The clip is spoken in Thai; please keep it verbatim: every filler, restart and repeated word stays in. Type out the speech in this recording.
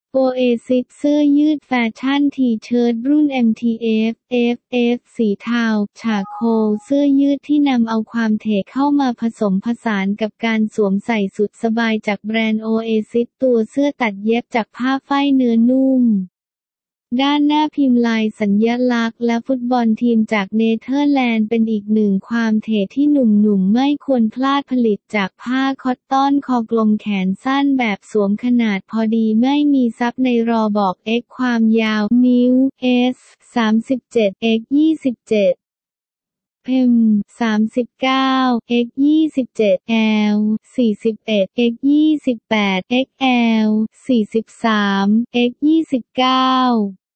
โอเอซิสเสื้อยืดแฟชั่นทีเชิ้ตรุ่น เอ็ม ที เอฟ เอฟ เอฟ สีเทาฉาโคลเสื้อยืดที่นำเอาความเท่เข้ามาผสมผสานกับการสวมใส่สุดสบายจากแบรนด์โอเอซิสตัวเสื้อตัดเย็บจากผ้าฝ้ายเนื้อนุ่มด้านหน้าพิมพ์ลายสัญลักษณ์และฟุตบอลทีมจากเนเธอร์แลนด์เป็นอีกหนึ่งความเท่ที่หนุ่มๆไม่ควรพลาดผลิตจากผ้าคอตตอนคอกลมแขนสั้นแบบสวมขนาดพอดีไม่มีซับในรอบอก X ความยาวนิ้ว S สามสิบเจ็ด X ยี่สิบเจ็ดเอ็ม สามสิบเก้า X ยี่สิบเจ็ด L สี่สิบเอ็ด X ยี่สิบแปด เอ็กซ์ แอล สี่สิบสาม X ยี่สิบเก้า